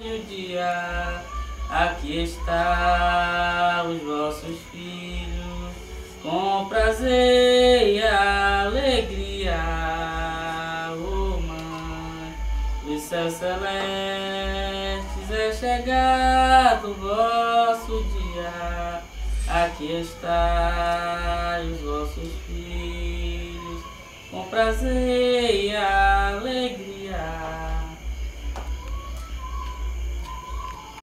o dia, aqui está os vossos filhos, com prazer e alegria, oh mãe, dos céus celestes é chegado o vosso dia, aqui está os vossos filhos, com prazer e alegria.